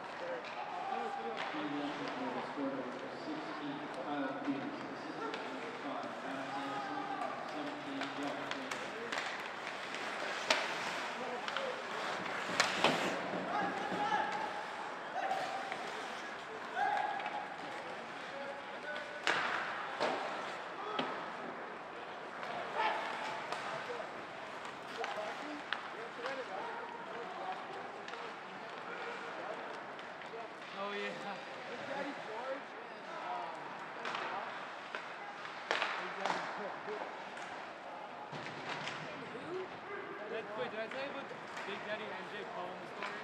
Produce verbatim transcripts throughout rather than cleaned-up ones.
Oh yeah. Daddy George and um, That, wait, did I tell you about Big Daddy and Jay Paul in the story?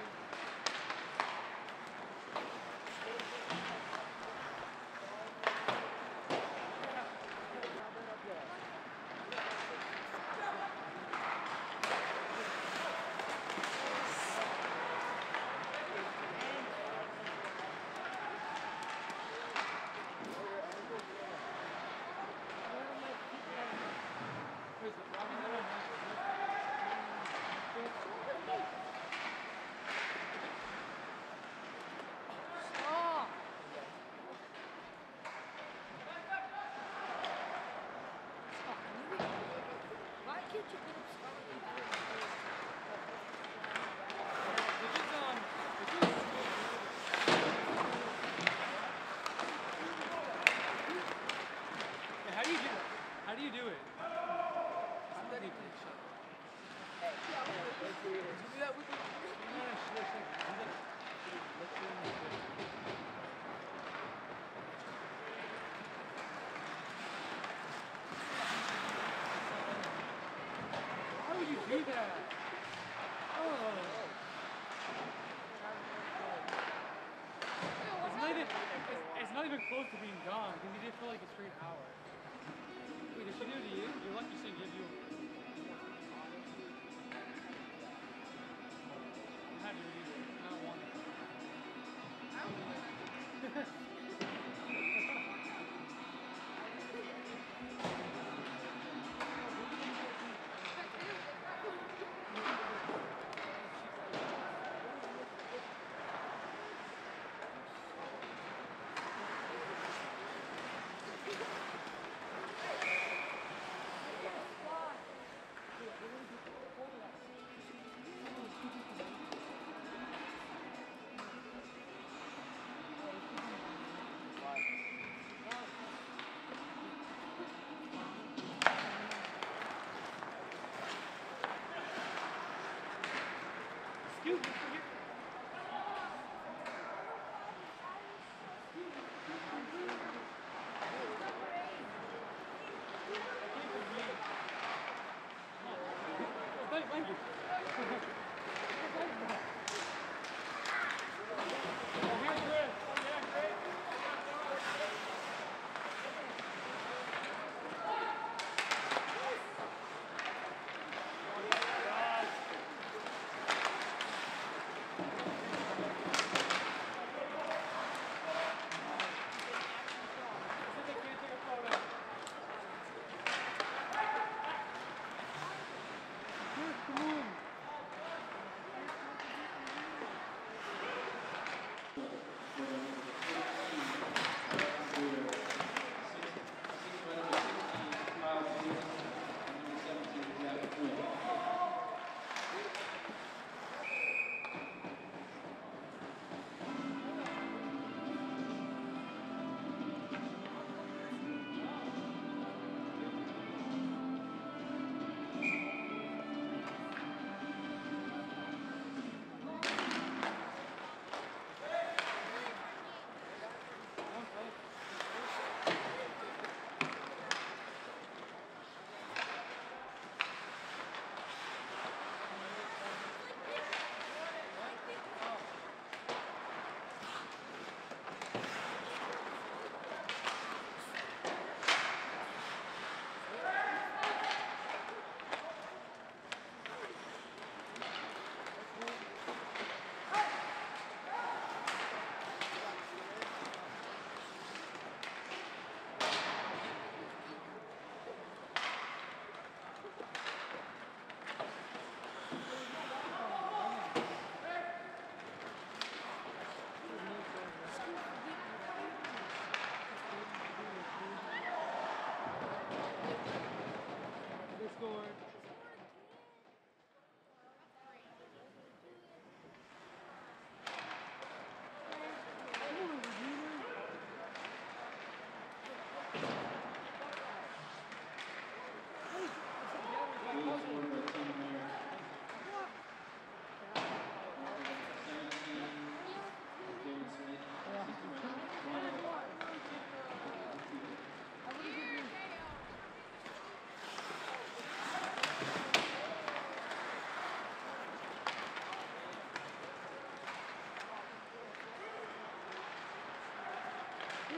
How do you do it? I'm ready for the shot. Did you do that with the... No, no, shit, shit. Let's do it. Why would you do that? Oh. It's not even, it's, it's not even close to being gone because he did it for like a straight hour. Wait, did she do it to you? You're lucky she didn't give you a... I had to read it. I don't want it.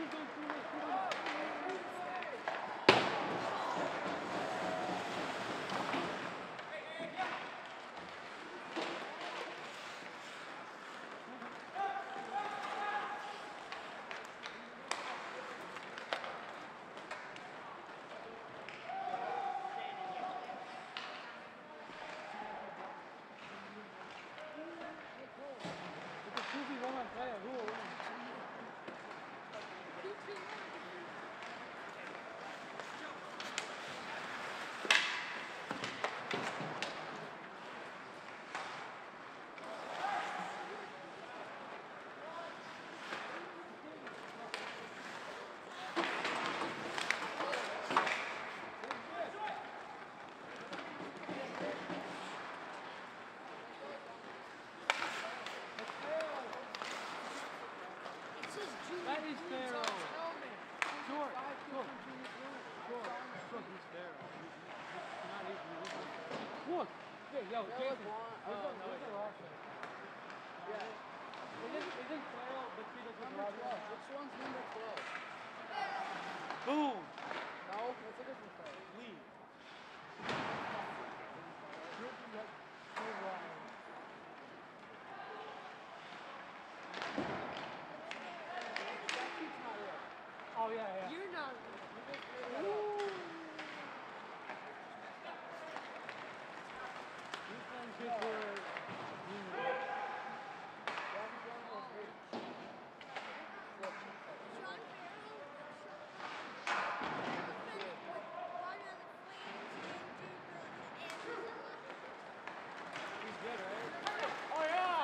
That is Pharaoh. Short, short. Short, short, he's Pharaoh. He's not even. Look! Hey, yo, Jason. Where's the, where's the roster? Yeah. Isn't, isn't Pharaoh the kid that's number twelve? Which one's number twelve? Boom! No, what's a different player? Lee. Oh, yeah, yeah. You're not. Ooh. These things good for junior. He's good, right? Oh, yeah!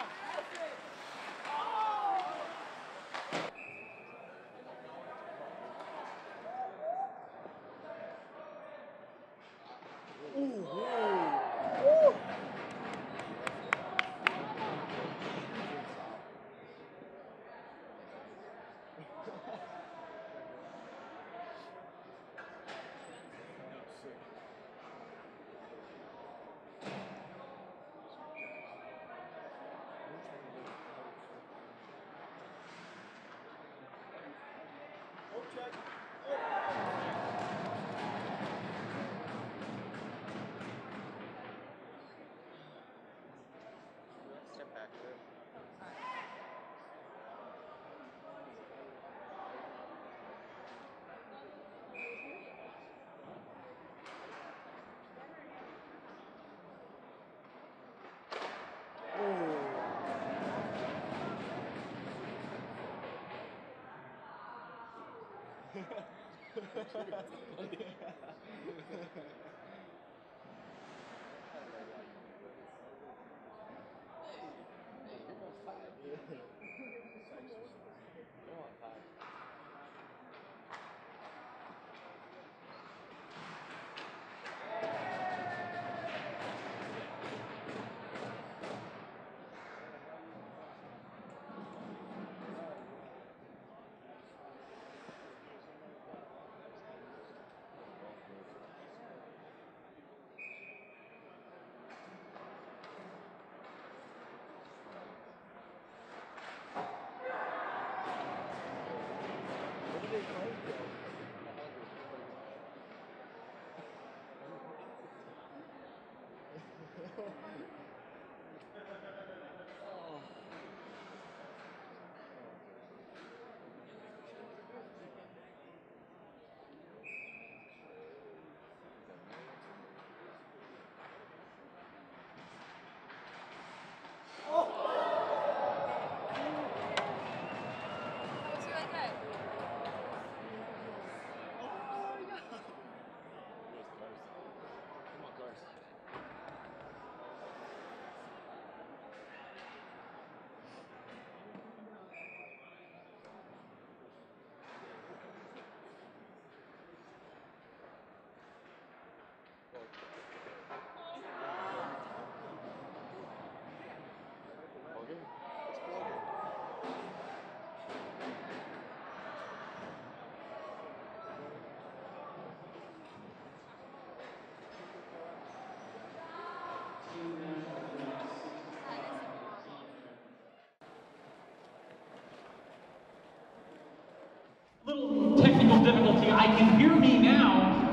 Step back there.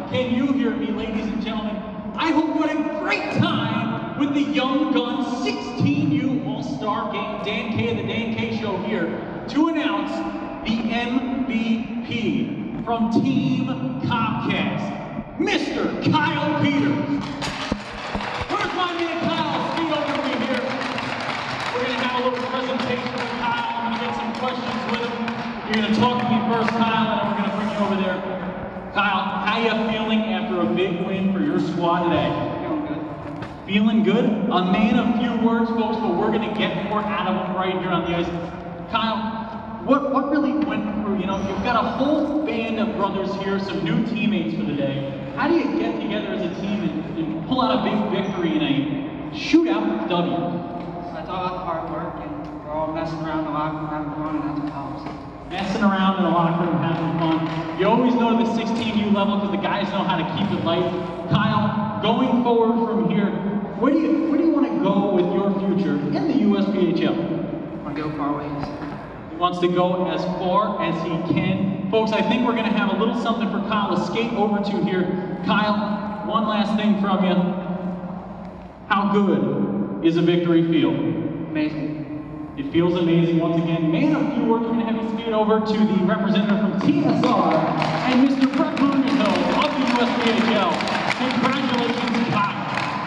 Can you hear me, ladies and gentlemen? I hope you had a great time with the Young Guns sixteen U All-Star Game. Dan K of the Dan K Show here to announce the M V P from Team Comcast, Mister Kyle Peters. Where's my man Kyle? Speed over to me here. We're going to have a little presentation with Kyle. I'm going to get some questions with him. You're going to talk to me first, Kyle, and then we're going to bring you over there. Kyle, how you feeling after a big win for your squad today? Feeling good. Feeling good? A man of few words, folks, but we're going to get more out of him right here on the ice. Kyle, what, what really went through, you know, you've got a whole band of brothers here, some new teammates for the day. How do you get together as a team and, and pull out a big victory in a shootout W? It's all about the hard work, and we're all messing around a lot, having fun, and that's what helps. Messing around in the locker room, having fun. You always know the sixteen U level because the guys know how to keep it light. Kyle, going forward from here, where do you where do you want to go with your future in the U S P H L? I want to go far ways. He wants to go as far as he can. Folks, I think we're going to have a little something for Kyle to skate over to here. Kyle, one last thing from you. How good is a victory feel? Amazing. It feels amazing once again. Man of few words, we're going to have you speed over to the representative from T S R and Mister Brett Blumenthal of the U S P H L. Congratulations, Kyle.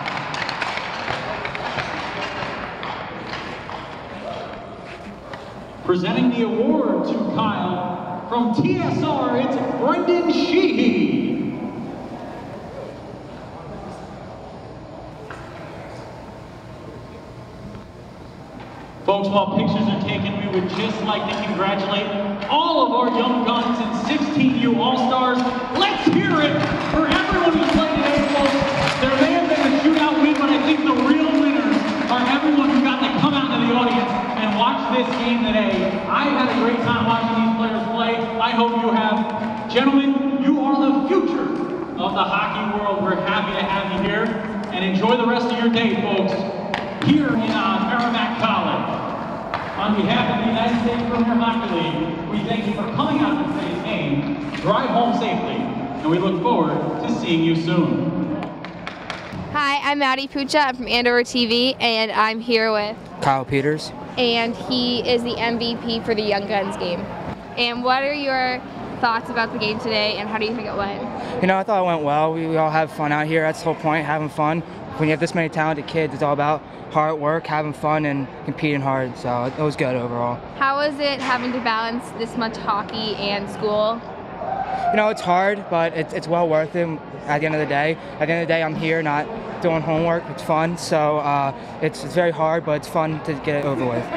Presenting the award to Kyle from T S R, it's Brendan Sheehy. Folks, while pictures are taken, we would just like to congratulate all of our Young Guns and sixteen U All-Stars. Let's hear it for everyone who played today, folks. There may have been a shootout win, but I think the real winners are everyone who got to come out into the audience and watch this game today. I had a great time watching these players play. I hope you have. Gentlemen, you are the future of the hockey world. We're happy to have you here, and enjoy the rest of your day, folks, here in uh, Merrimack College. On behalf of the United States Premier Hockey League, we thank you for coming out to today's game. Drive home safely, and we look forward to seeing you soon. Hi, I'm Maddie Pucha. I'm from Andover T V, and I'm here with Kyle Peters. And he is the M V P for the Young Guns game. And what are your thoughts about the game today, and how do you think it went? You know, I thought it went well. We, we all have fun out here. That's the whole point, having fun. When you have this many talented kids, it's all about hard work, having fun, and competing hard. So it was good overall. How was it having to balance this much hockey and school? You know, it's hard, but it's, it's well worth it at the end of the day. At the end of the day, I'm here not doing homework. It's fun. So uh, it's, it's very hard, but it's fun to get it over with.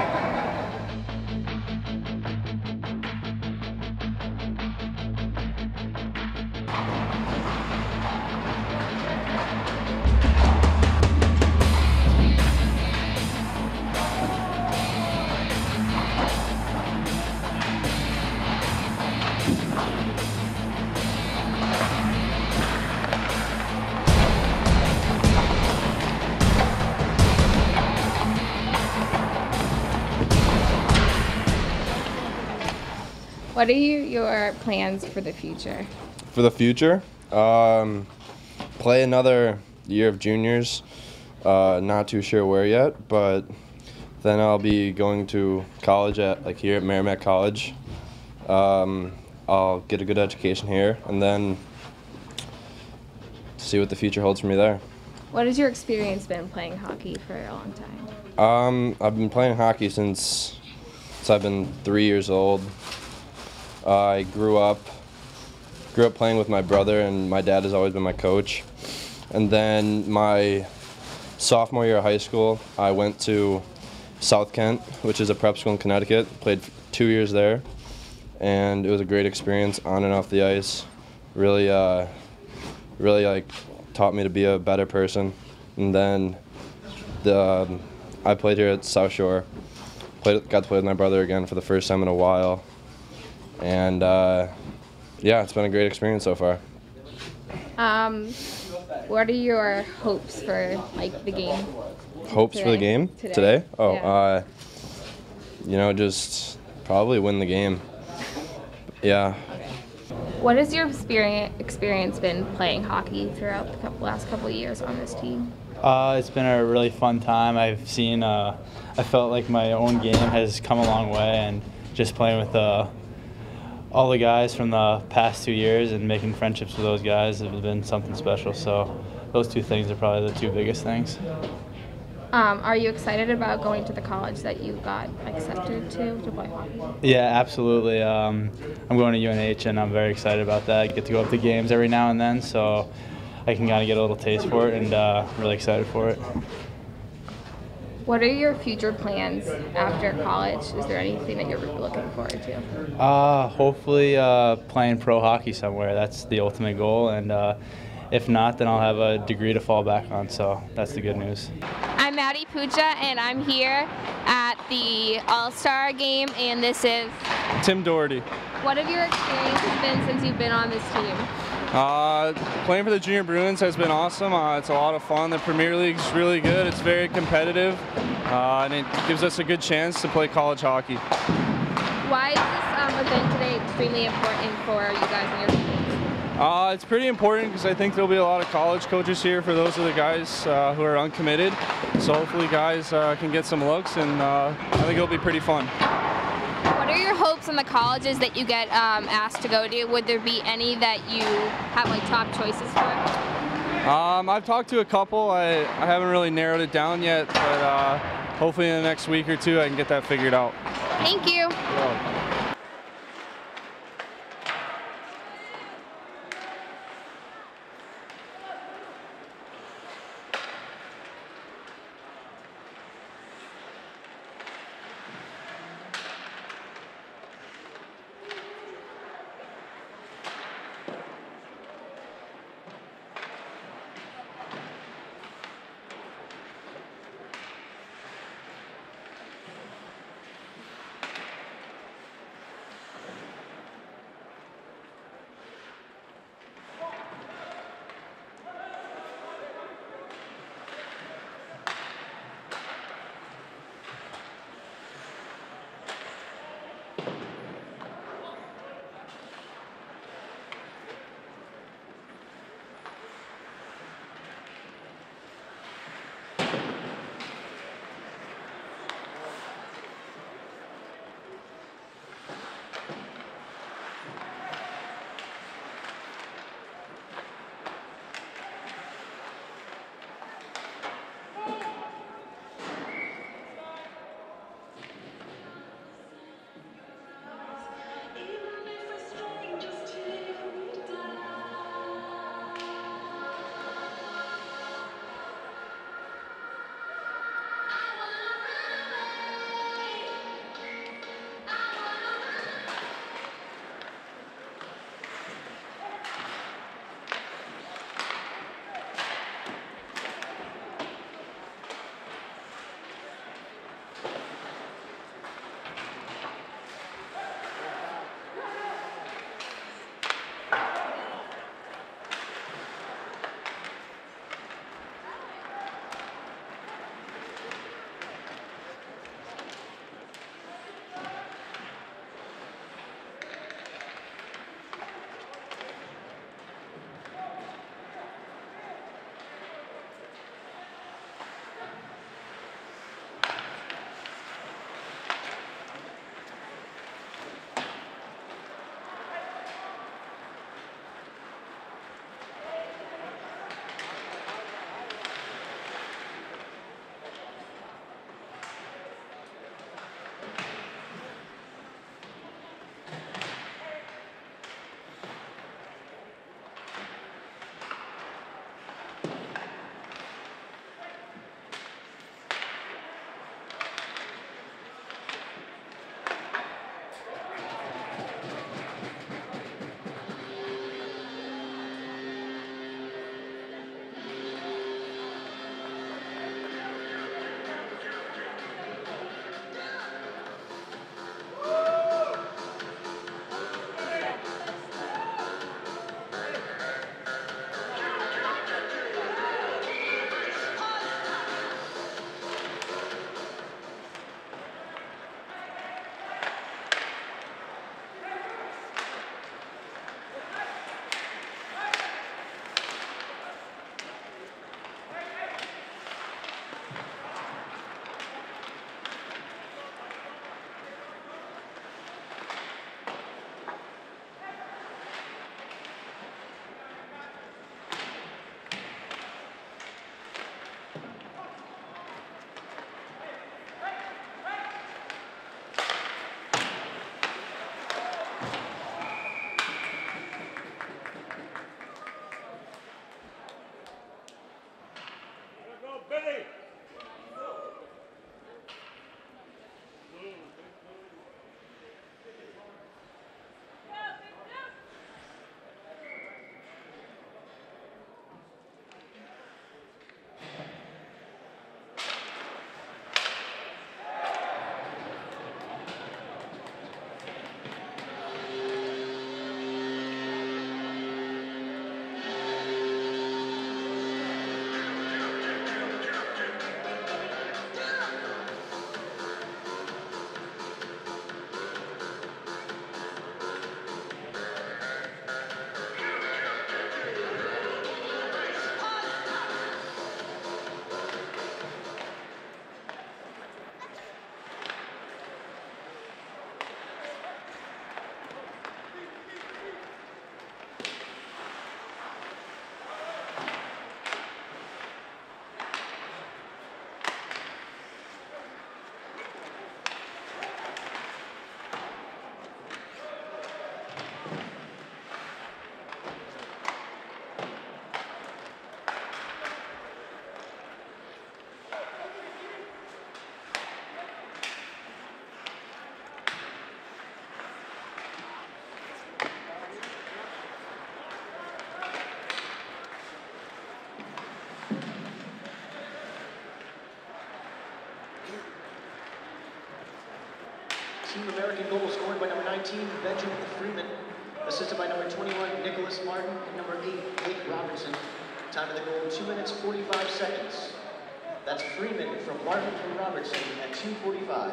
What are you, your plans for the future? For the future, um, play another year of juniors. Uh, not too sure where yet, but then I'll be going to college at like here at Merrimack College. Um, I'll get a good education here, and then see what the future holds for me there. What has your experience been playing hockey for a long time? Um, I've been playing hockey since, since I've been three years old. Uh, I grew up grew up playing with my brother, and my dad has always been my coach. And then my sophomore year of high school, I went to South Kent, which is a prep school in Connecticut. Played two years there, and it was a great experience on and off the ice. Really, uh, really like taught me to be a better person. And then the um, I played here at South Shore. Played, got to play with my brother again for the first time in a while. And uh, yeah, it's been a great experience so far. Um, what are your hopes for like the game? Hopes today? for the game today? today? Oh, yeah. uh, you know, just probably win the game. Yeah. What has your experience experience been playing hockey throughout the couple, last couple of years on this team? Uh, it's been a really fun time. I've seen, uh, I felt like my own game has come a long way, and just playing with uh, all the guys from the past two years and making friendships with those guys has been something special. So those two things are probably the two biggest things. Um, are you excited about going to the college that you got accepted to to play hockey? Yeah, absolutely. Um, I'm going to U N H, and I'm very excited about that. I get to go up to games every now and then, so I can kind of get a little taste for it, and uh, I'm really excited for it. What are your future plans after college? Is there anything that you're looking forward to? Uh, hopefully uh, playing pro hockey somewhere. That's the ultimate goal, and uh, if not, then I'll have a degree to fall back on, so that's the good news. I'm Maddie Pucha, and I'm here at the All-Star game, and this is Tim Doherty. What have your experiences been since you've been on this team? Uh, playing for the Junior Bruins has been awesome. Uh, it's a lot of fun. The Premier League's really good. It's very competitive, uh, and it gives us a good chance to play college hockey. Why is this um, event today extremely important for you guys and your teams? Uh, it's pretty important because I think there'll be a lot of college coaches here for those of the guys uh, who are uncommitted. So hopefully guys uh, can get some looks, and uh, I think it'll be pretty fun. What are your hopes on the colleges that you get um, asked to go to? Would there be any that you have like top choices for? Um, I've talked to a couple. I, I haven't really narrowed it down yet, but uh, hopefully in the next week or two I can get that figured out. Thank you. Yeah. nineteen, Benjamin Freeman, assisted by number twenty-one, Nicholas Martin, and number eight, Blake Robertson. Time of the goal, two minutes, forty-five seconds. That's Freeman from Martin and Robertson at two forty-five.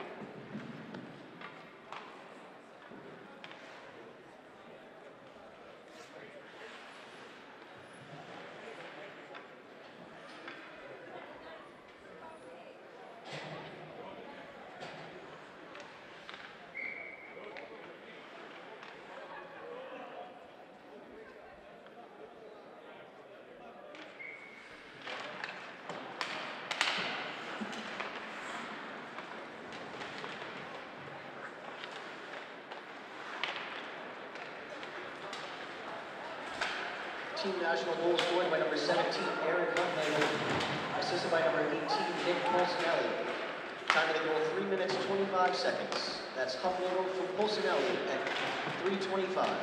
Team national goal scored by number seventeen, Aaron Huntley, assisted by number eighteen, Nick Pulsinelli. Time of the goal, three minutes, twenty-five seconds. That's Huntley from Pulsinelli at three twenty-five.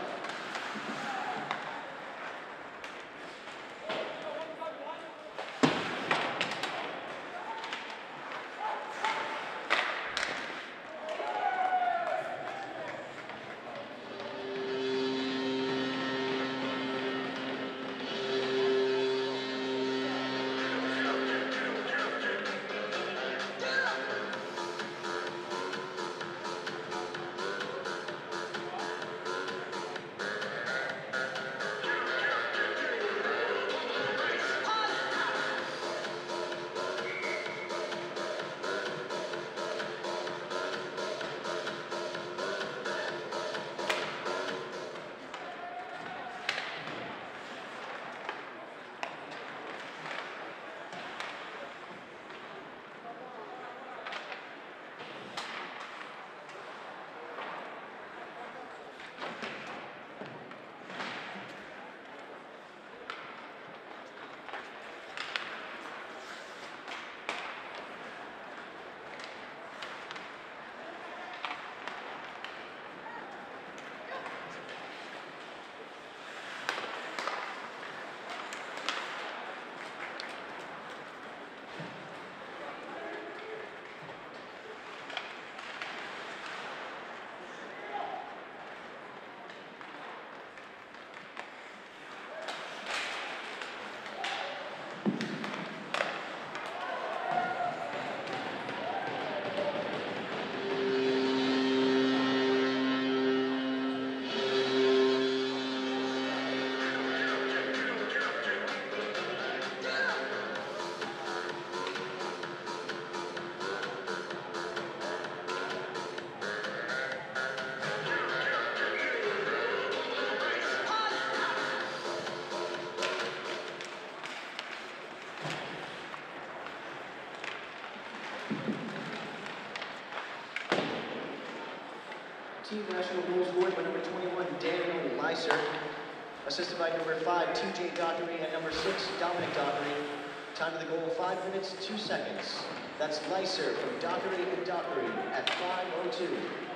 Team national goal scored by number twenty-one, Daniel Lyser, assisted by number five, T J Dockery, and number six, Dominic Dockery. Time of the goal, five minutes, two seconds. That's Lyser from Dockery and Dockery at five oh two.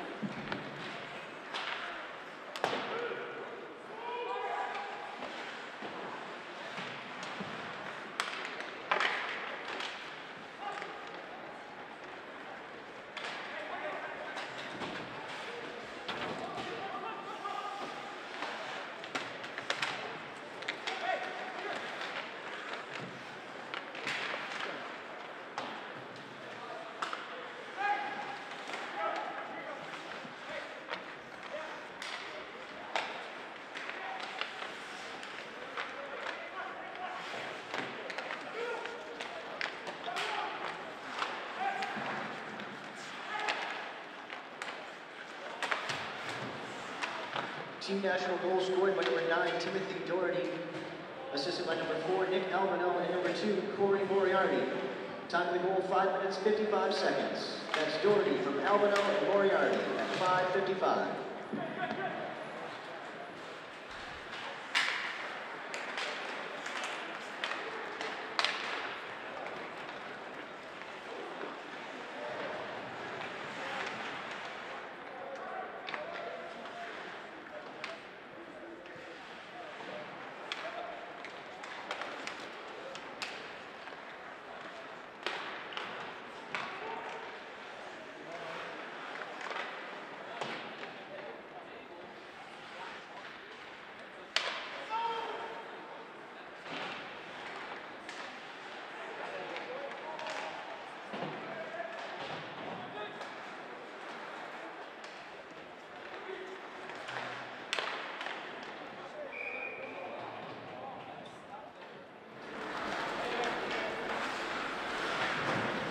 Team national goal scored by number nine, Timothy Doherty, assisted by number four, Nick Albano, and number two, Corey Moriarty. Time of the goal, five minutes, fifty-five seconds. That's Doherty from Albano and Moriarty at five fifty-five.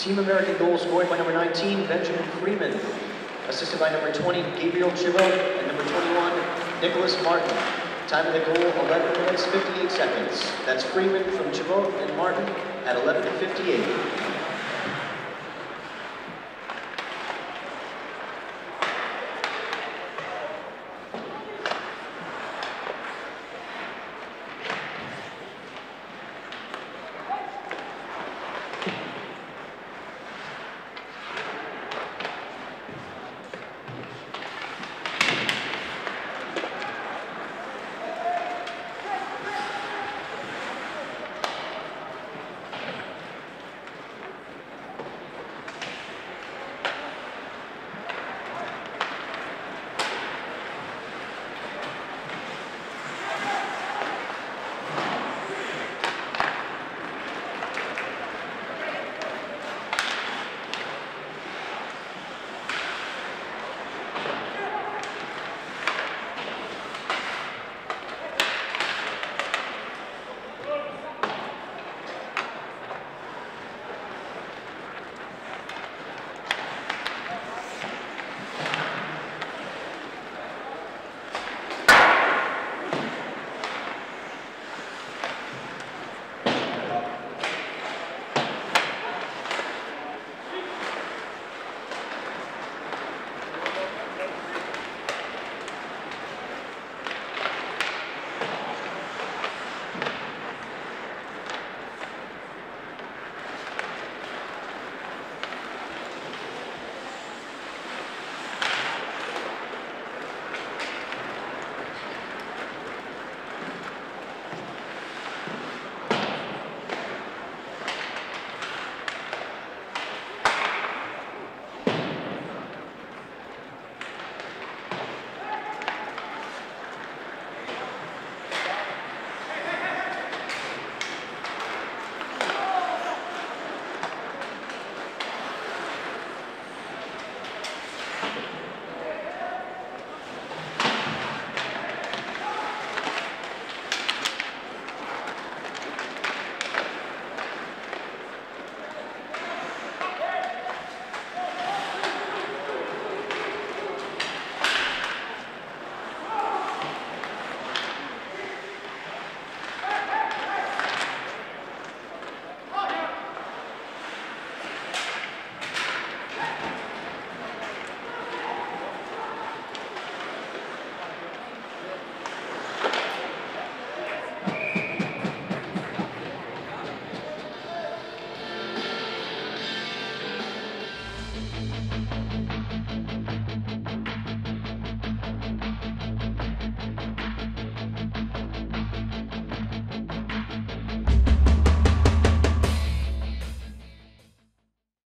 Team American goal scored by number nineteen, Benjamin Freeman. Assisted by number twenty, Gabriel Chabot, and number twenty-one, Nicholas Martin. Time of the goal, eleven minutes, fifty-eight seconds. That's Freeman from Chabot and Martin at eleven fifty-eight.